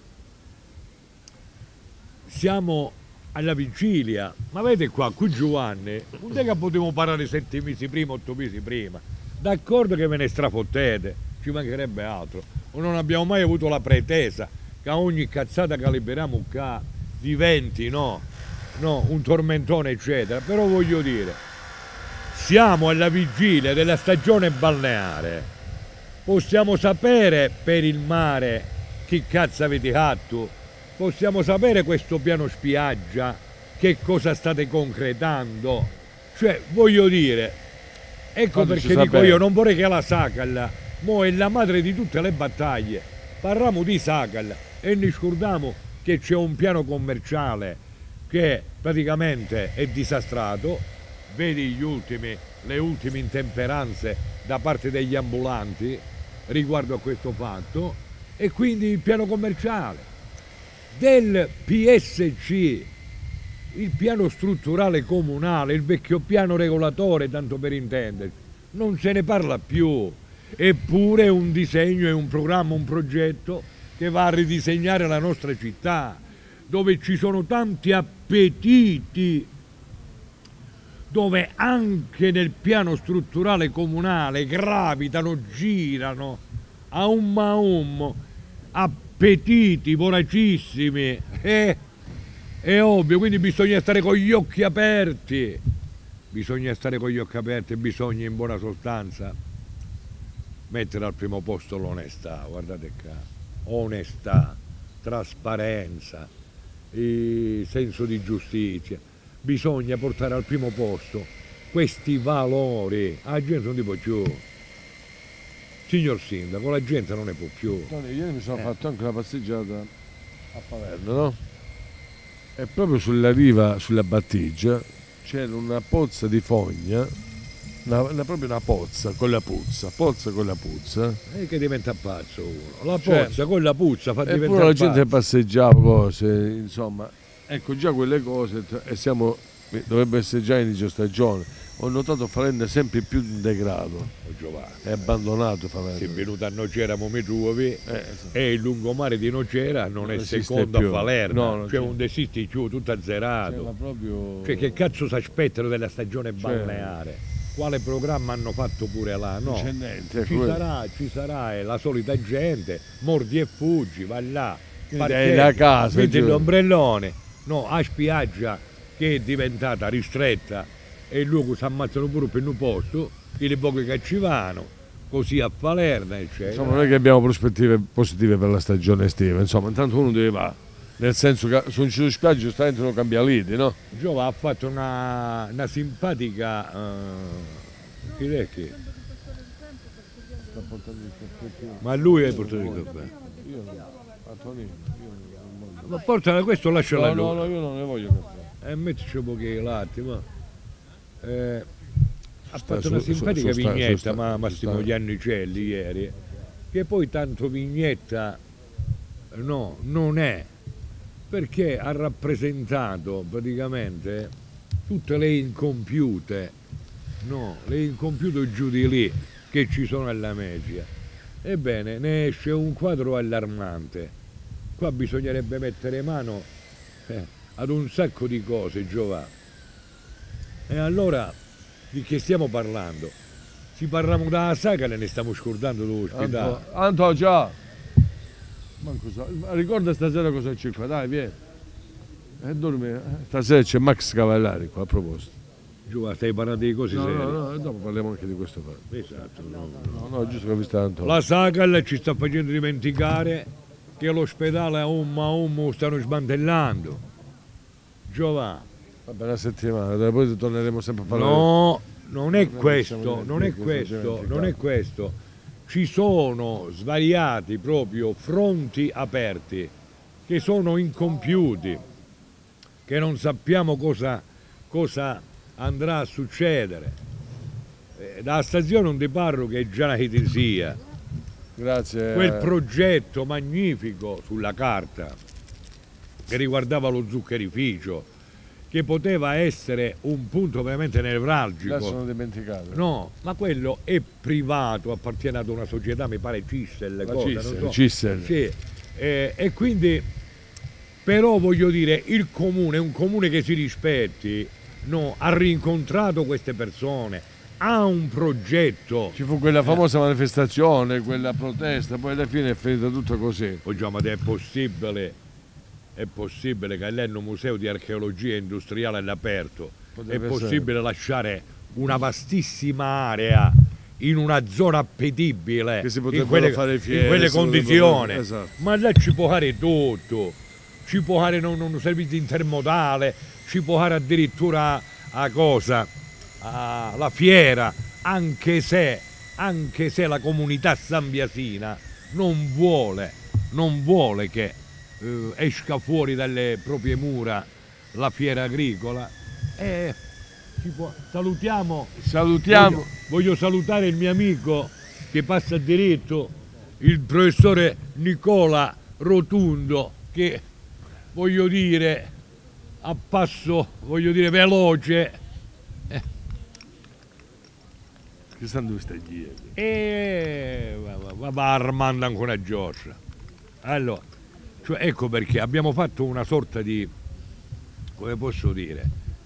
Siamo alla vigilia, ma vedete qua, qui Giovanni, non è che potevo parlare 7 mesi prima, 8 mesi prima, d'accordo che ve ne strafottete, ci mancherebbe altro, o non abbiamo mai avuto la pretesa che a ogni cazzata che liberiamo qua diventi, no, un tormentone eccetera, però voglio dire, siamo alla vigilia della stagione balneare, possiamo sapere per il mare che cazzo avete fatto, possiamo sapere questo piano spiaggia che cosa state concretando, cioè voglio dire, ecco perché dico io, non vorrei che la Sacal mo è la madre di tutte le battaglie, parliamo di Sacal e ne scordiamo che c'è un piano commerciale che praticamente è disastrato, vedi le ultime intemperanze da parte degli ambulanti riguardo a questo fatto, e quindi il piano commerciale del PSC, il piano strutturale comunale, il vecchio piano regolatore, tanto per intenderci, non se ne parla più, eppure è un disegno, è un programma, un progetto che va a ridisegnare la nostra città, dove ci sono tanti appetiti, dove anche nel piano strutturale comunale gravitano, girano a appetiti voracissimi, è ovvio, quindi bisogna stare con gli occhi aperti, bisogna in buona sostanza mettere al primo posto l'onestà, guardate qua, onestà, trasparenza, senso di giustizia, bisogna portare al primo posto questi valori, la gente non ti può più. Signor Sindaco, la gente non ne può più. Tony, ieri mi sono fatto anche una passeggiata a Palermo, no? E proprio sulla riva, sulla battigia, c'era una pozza di fogna, proprio una pozza con la puzza, E che diventa pazzo uno. La pozza con la puzza fa diventare pure la pazzo. gente passeggiava, cose, insomma. Ecco, già quelle cose, e dovrebbe essere già inizio stagione. Ho notato Falenda sempre più in degrado, è abbandonato Falenda. Si è venuto a Nocera Mometruovi e il lungomare di Nocera non è esiste secondo più. a Falerna, No, cioè non esiste più, tutto azzerato. Ma proprio... Cioè, che cazzo si aspettano della stagione balneare? Quale programma hanno fatto pure là? No, non c'è niente, ci sarà la solita gente, mordi e fuggi, va là, è la casa, vedi l'ombrellone, no, a spiaggia che è diventata ristretta e luogo si ammazzano pure per un posto, e le poche che ci vanno, così a Falerna, eccetera. Insomma, non è che abbiamo prospettive positive per la stagione estiva, insomma, intanto uno deve va, nel senso che su un cielo spiaggia giustamente non cambia liti, no? Giova ha fatto una simpatica chi è che? Ma lui è portato il caffè. Antonino, ma portala questo, lasciala a lui. No, io non ne voglio caffè. Mettici un pochino di latte, ma ha fatto una simpatica vignetta Massimo Iannicelli ieri, che poi tanto vignetta no, non è, perché ha rappresentato praticamente tutte le incompiute, no, le incompiute giù di lì che ci sono alla Megia. Ebbene, ne esce un quadro allarmante. Qua bisognerebbe mettere mano ad un sacco di cose, Giovanni. E allora di che stiamo parlando? Si parliamo della saga e ne stiamo scordando dell'ospedale. Anto, già! Ricorda stasera cosa c'è qua, dai, vieni. E dormi. Stasera c'è Max Cavallari qua, a proposito. Giovanni, stai parlando di cose serie? No, dopo parliamo anche di questo qua. Esatto, no, giusto che ho visto tanto. La saga ci sta facendo dimenticare che l'ospedale a Umma stanno smantellando. Giovanni. Vabbè, una settimana, poi torneremo sempre a parlare. No, non è questo, non è questo, non è questo. Ci sono svariati proprio fronti aperti che sono incompiuti, che non sappiamo cosa andrà a succedere. Dalla stazione non ti parlo che è già una sia. Grazie. Quel progetto magnifico sulla carta che riguardava lo zuccherificio, che poteva essere un punto veramente nevralgico. Adesso sono dimenticato. No, ma quello è privato, appartiene ad una società, mi pare Cissel. Cissel. Sì. E quindi, però voglio dire, il comune, un comune che si rispetti, no, ha rincontrato queste persone, ha un progetto. Ci fu quella famosa manifestazione, quella protesta, poi alla fine è finita tutto così. Poi ma è possibile che all'Enno Museo di Archeologia Industriale all'aperto, è possibile lasciare una vastissima area in una zona appetibile, che si in quelle condizioni. Esatto. Ma là ci può fare tutto, ci può fare un servizio intermodale, ci può fare addirittura la fiera, anche se la comunità sambiasina non vuole che esca fuori dalle proprie mura la fiera agricola. Salutiamo. Voglio salutare il mio amico che passa diretto, il professore Nicola Rotundo, che voglio dire a passo veloce. Che stanno due stagioni? Va armando ancora una giostra. Allora, cioè, ecco perché abbiamo fatto una sorta di, come posso dire,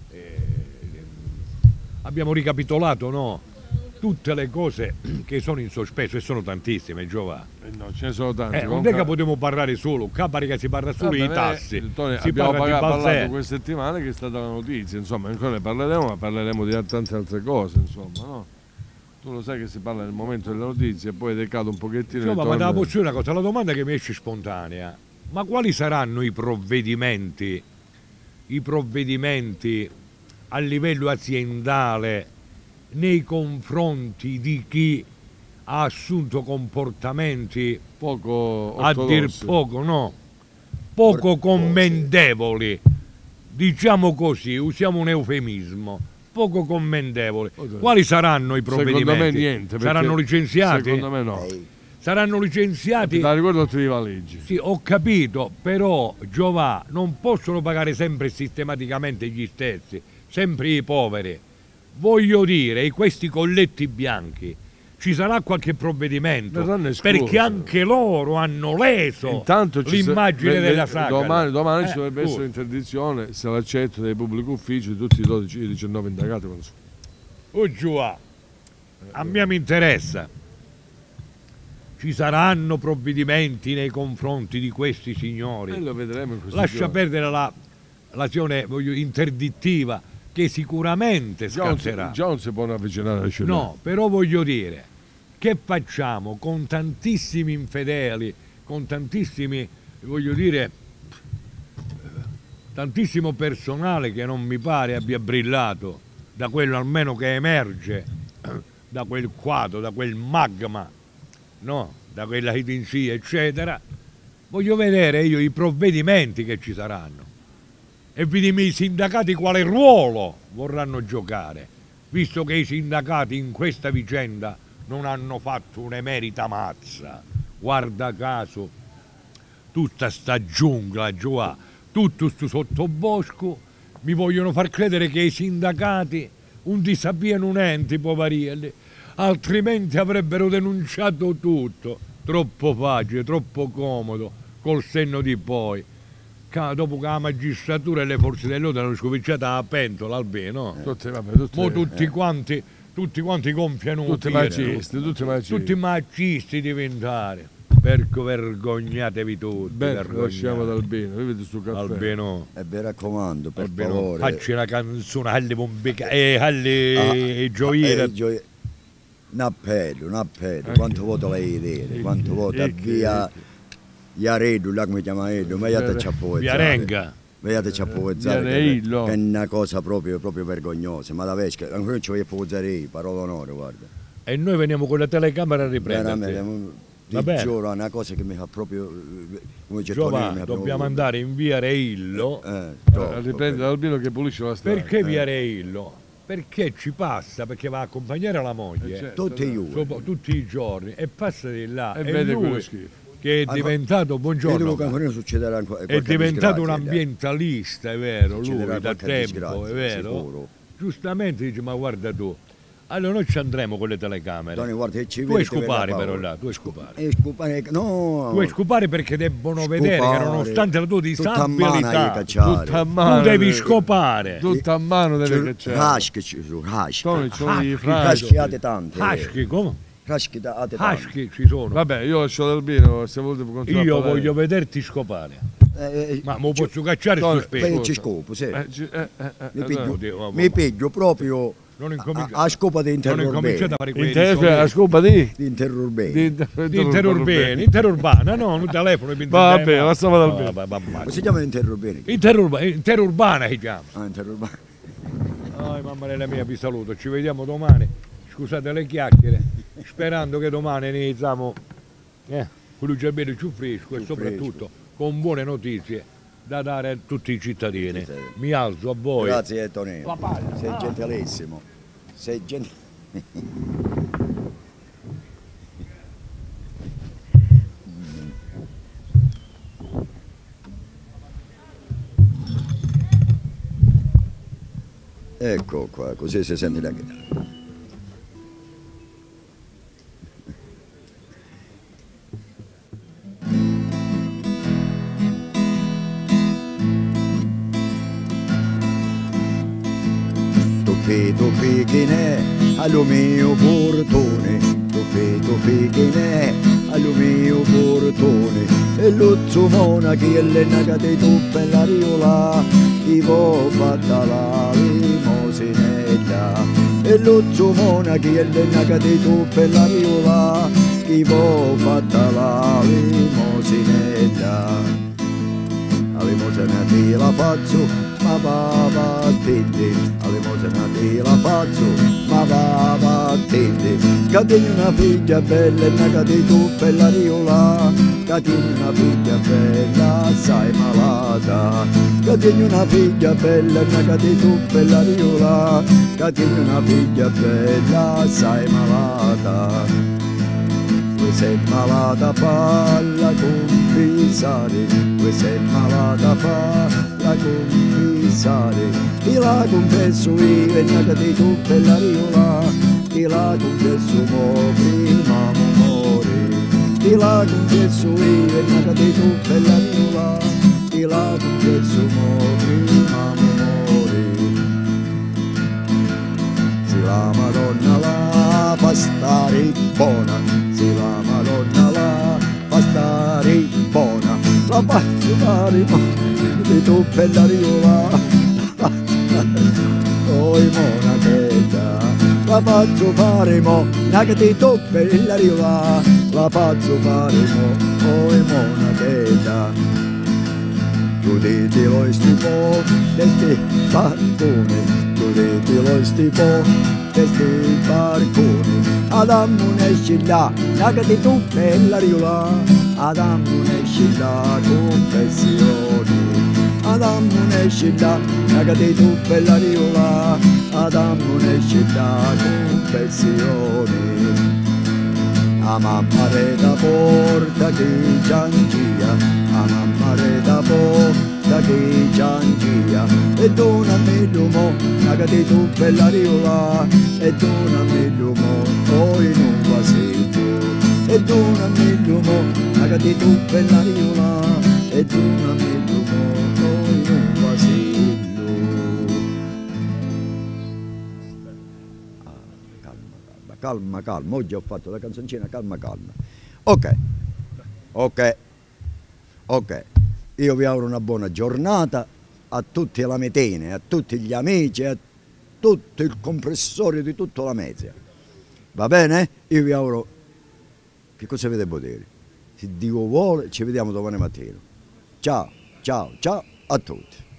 abbiamo ricapitolato, no, tutte le cose che sono in sospeso, e sono tantissime, Giovanni. No, ce ne sono tante. Non è che potremo parlare solo, pare che si parla solo di tassi. Abbiamo parlato questa settimana che è stata la notizia, insomma, ancora ne parleremo, ma parleremo di tante altre cose, insomma, no? Tu lo sai che si parla nel momento delle notizie e poi decade un pochettino. Ma te la posso dire una cosa, la domanda che mi esce spontanea: ma quali saranno i provvedimenti a livello aziendale nei confronti di chi ha assunto comportamenti poco a dir poco commendevoli, diciamo così, usiamo un eufemismo, poco commendevoli? Quali saranno i provvedimenti? Secondo me niente. Saranno licenziati? Secondo me no. Saranno licenziati? La ricordo tutti i valeggi. Sì, ho capito, però Giovanni, non possono pagare sempre sistematicamente gli stessi, sempre i poveri. Voglio dire, questi colletti bianchi, ci sarà qualche provvedimento, perché anche loro hanno leso l'immagine della saga. Domani ci dovrebbe essere interdizione, se l'accetto dei pubblici uffici di tutti i 19 indagati. Giovanni, a me mi interessa. Ci saranno provvedimenti nei confronti di questi signori. Lo vedremo in questi Lascia giorni. perdere l'azione interdittiva, che sicuramente scatterà. Già non si può avvicinare alla città. No, però voglio dire, che facciamo con tantissimi infedeli, con tantissimi, voglio dire, tantissimo personale che non mi pare abbia brillato da quello almeno che emerge da quel quadro, da quel magma, no, da quella hidinsia, eccetera. voglio vedere io i provvedimenti che ci saranno e vediamo i sindacati quale ruolo vorranno giocare, visto che i sindacati in questa vicenda non hanno fatto un'emerita mazza. Guarda caso, tutta sta giungla giù, tutto sto sottobosco, mi vogliono far credere che i sindacati non ti sappiano niente, povarielli, altrimenti avrebbero denunciato tutto. Troppo facile, troppo comodo, col senno di poi. Dopo che la magistratura e le forze dell'ordine hanno scominciato a pentola almeno, tutti quanti gonfiano tutti magisti diventare. Perché vergognatevi tutti. Lasciamo ad Albino, vivete sul caffè. Albino, e vi raccomando, per favore, facci una canzone alle bombica e alle gioire. Un appello, quanto voto lei vedere, quanto voto via Iaredo, là come chiama Edo, ma io ti Via Renga. Vedete c'è che è una cosa proprio vergognosa, ma da vesca, ancora non ci voglio pozzare, parola d'onore, guarda. E noi veniamo con la telecamera a riprendere. Ti giuro, è una cosa che mi fa proprio... dobbiamo andare in via Reillo a riprendere Albino che pulisce la strada. Perché via Reillo? Perché ci passa, perché va a accompagnare la moglie tutti i giorni e passa di là e vede quello schifo. Che è diventato, buongiorno, è diventato un ambientalista, è vero, lui da tempo, è vero, sicuro. Giustamente dice, ma guarda tu, allora noi ci andremo con le telecamere, guarda, tu vuoi scopare però là, tu vuoi scopare, no, tu vuoi scopare perché debbono vedere che nonostante la tua disabilità tutta a mano, tu devi scopare, tutta a mano deve cacciare, haschi tante, haschi come? Haschi ci sono. Vabbè, io lascio l'Albino, se volete continuare. Io voglio vederti scopare. Ma lo posso cacciare su spesso? Ci scopo, sì. Mi piglio proprio a scopa di interurbani. A scopa di interurbani. Di interurbana, no, un telefono. Vabbè, lasciamo l'Albino. Come si chiama interurbani? Interurbana si chiama. Interurbana. Mamma mia, vi saluto, ci vediamo domani. Scusate le chiacchiere, sperando che domani iniziamo con il giardino più fresco e soprattutto con buone notizie da dare a tutti i cittadini. Mi alzo a voi. Grazie Tonino, sei gentilissimo. Ecco qua, così si sente la chitarra. Tuffi che ne allo mio portone, tuffi che ne allo mio portone, e l'uzzo mona che è l'ennaca di tuffa e la riola, chi può fatta la limosinetta, e l'uzzo mona che è l'ennaca di tuffa e la riola, chi può fatta la limosinetta, la limosinetta la faccio, ma va attenti, alle mosenate la faccio, ma va attenti, che tieni una figlia bella e una cade tu per la riola, che tieni una figlia bella assai malata, che tieni una figlia bella e una cade tu per la riola, che tieni una figlia bella assai malata. Tu sei malata palla confessare, tu sei malata palla confessare, ti la confesso io e naca di tu per la riola, ti la confesso mo prima muore, ti la confesso io e naca di tu per la riola, ti la confesso mo prima muore. Se la Madonna la fa stare buona, se la Madonna la fa stare buona, la faccio fare di tu per la riola, oi monachetta, la faccio fare mo, naca di tu per la riola, la faccio fare mo, oi monachetta. Chiudetelo stipo desti barcone, chiudetelo stipo desti barcone, ad ammonesci là, naca di tu per la riola. Adammo esce la confessione, Adammo esce la cagate tu bella riola, Adammo esce la confessione. A mamma reda porta che giangia, a mamma reda porta che giangia, e donami l'uomo, cagate tu bella riola, e donami l'uomo, poi non va seguito, e donami l'uomo, cagate tu bella riola, e donami l'uomo, poi non va seguito. Calma, calma, oggi ho fatto la canzoncina calma, calma. Ok, io vi auguro una buona giornata a tutti la Metene, a tutti gli amici, a tutto il comprensorio di tutta la Mezzia. Va bene? Io vi auguro, che cosa vi devo dire? Se Dio vuole ci vediamo domani mattina. Ciao a tutti.